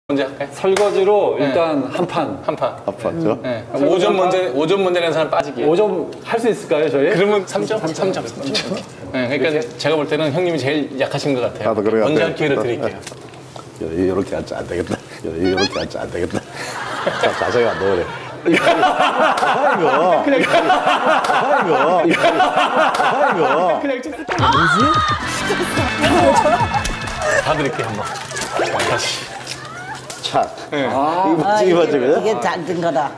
먼저 할까요? 설거지로 일단 한 판. 한 판. 아팠죠? 네. 5점 문제 내는 사람 빠지기. 5점 할 수 있을까요, 저희? 그러면 3점? 3점. 네, 그러니까 제가 볼 때는 형님이 제일 약하신 것 같아요. 나도 그래 먼저 할 기회를 드릴게요. 이렇게 앉자 안 되겠다. 이렇게 앉자 안 되겠다. 자세히 안 넣으래. 이거. 그냥 좀 다 드릴게요, 한번. 다시. 착. 네. 이거 맞지, 그래? 이게 잘 된 거다.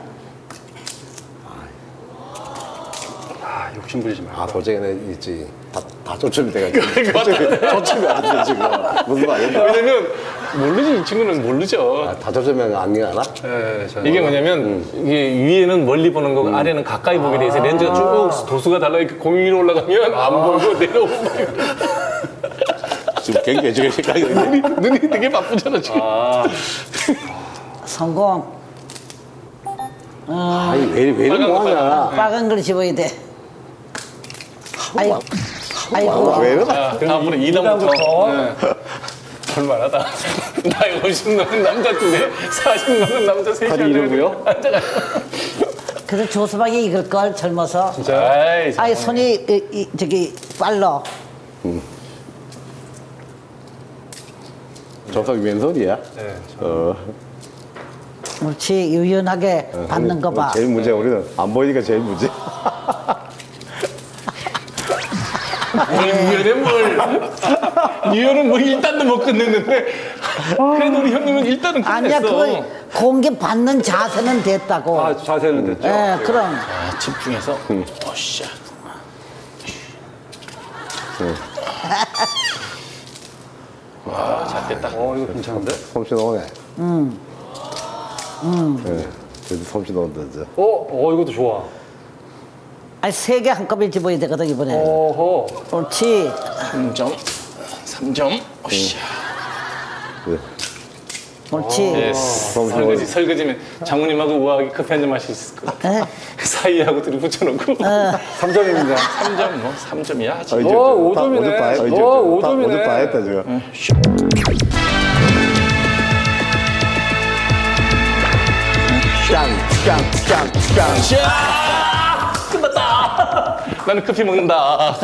욕심 부리지 말고. 도저히는 있지. 다 조점이 돼가지고. 조점이 안 돼, 지금. 무슨 말이야? 왜냐면 모르지, 이 친구는 모르죠. 다 조점이 안 알아? 네, 저는. 이게 뭐냐면 이게 위에는 멀리 보는 거고 아래는 가까이 보게 돼 있어. 렌즈가 쭉 도수가 달라 이렇게 공이 위로 올라가면 안 보이고 내려오고 지금 굉장히 지금 생각이 눈이 되게 바쁘잖아 지금. 성공. 아니, 왜 이렇게 뭐하냐. 빨간 걸 집어야 돼. 아이고. 왜 이러나? 자, 다음으로 2단부터. 볼만하다. 나이 50 넘은 남자 2대, 40 넘은 남자 3이 다리 이러고요? 앉아가. 그래서 조수박이 익을 걸 젊어서. 진짜? 아이 손이 저기 빨라. 조석이 왼손이야? 네. 그렇지 유연하게 받는 거 봐. 제일 문제야, 우리는. 안 보이니까 제일 문제. 유연해 뭘. 유연은 뭐 일단도 못 끝냈는데. 그래도 우리 형님은 일단은 끝냈어. 아니야 그걸 공개 받는 자세는 됐다고. 아, 자세는 됐죠? 예, 그럼. 자, 집중해서. 어씨야. 와, 잘 됐다. 이거 괜찮은데? 솜씨 나오네. 네, 그래도 솜씨 나온다, 이제. 이것도 좋아. 아니 3개 한꺼번에 집어야 되거든 이번에. 어허. 그렇지. 3점. 3점. 어씨야. 네. 그렇지. 네, 설거지면 장모님하고 우아하게 커피 한잔 마실 수 있을 것 같아. 예? 사이하고 둘이 붙여놓고. 3점입니다. 3점, 뭐 3점이야. 이제 5점이네. 다 5점이네. 5점 다 했다, 지금. 샤! 끝났다. 나는 커피 먹는다.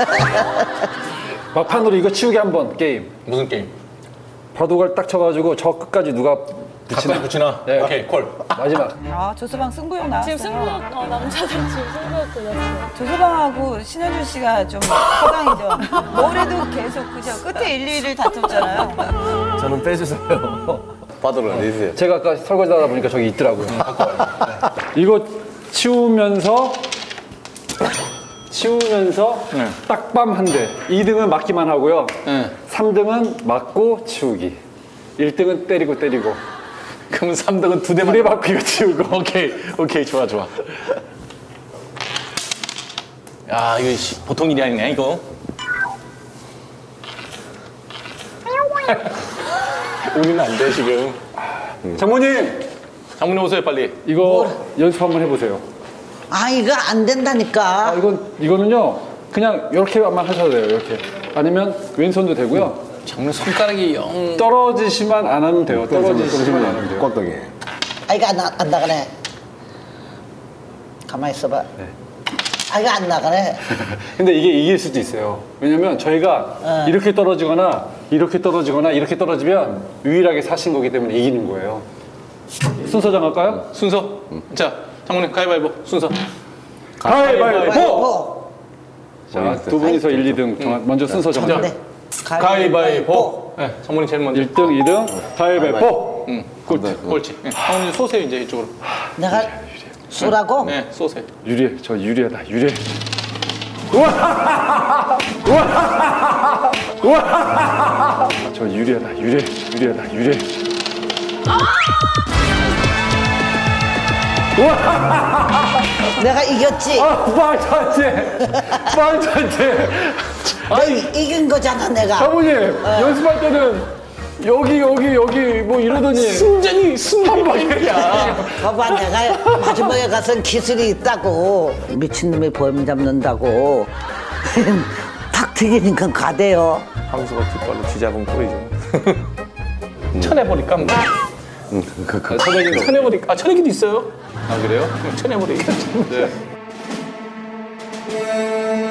막판으로 이거 치우기 한번 게임. 무슨 게임? 바둑알 딱 쳐가지고 저 끝까지 누가 가까이 붙이나? 네. 오케이, 콜. 마지막. 아 조서방 승부욕 나왔어요. 지금 남자들 지금 승부욕 들렸어요. 조서방하고 신현준 씨가 좀 허당이죠. 올해도 계속 그죠. 끝에 1, 2위를 다퉜잖아요. 저는 빼주세요. 바닥을 어디 있어요? 제가 아까 설거지 하다 보니까 저기 있더라고요. 이거 치우면서 네. 딱밤 한 대. 2등은 맞기만 하고요. 네. 3등은 맞고 치우기. 1등은 때리고. 그럼 3등은 2대 두대 맞고 이거 치우고. 오케이, 좋아. 야, 이거 보통 일이 아니네, 이거. 우리는 안 돼, 지금. 장모님! 장모님 오세요, 빨리. 이거 연습 한번 해보세요. 아 이거 안 된다니까. 이거는요, 그냥 이렇게만 하셔도 돼요, 이렇게. 아니면 왼손도 되고요. 장모님 손가락이 영. 떨어지시만 안 하면 돼요. 떨어지시만 안 하면 돼요. 꼴등이. 아 이거 안 나가네. 가만히 있어봐. 아 이거 안 나가네. 근데 이게 이길 수도 있어요. 왜냐면 저희가 이렇게 떨어지거나 이렇게 떨어지면 유일하게 사신 거기 때문에 이기는 거예요. 순서 정할까요? 순서. 자, 장모님 가위바위보 순서. 가위바위보! 자, 두 분이서 1, 2등 먼저 순서 정하자. 네. 가위바위보. 네, 장모님 제일 먼저. 1등, 2등, 가위바위보! 꼴찌. 네. 장모님 쏘세요, 이제 이쪽으로. 내가 쏘라고? 네, 쏘세요. 유리해, 저 유리하다, 유리해. 저 유리하다, 유리해. 내가 이겼지. 말도 안 돼. 아니 이긴 거잖아 내가. 사모님, 연습할 때는 여기 뭐 이러더니 순전히 순간이야. 봐봐 내가 마지막에 가서 기술이 있다고. 미친놈이 범인 잡는다고. 탁 튀기니까 가대요. 황수가 뒷발로 뒤잡은 꼴이죠. 쳐내보니까 뭐. 천혜기는 천혜머리. 아, 천혜기도 있어요. 아 그래요? 천혜머리. 네.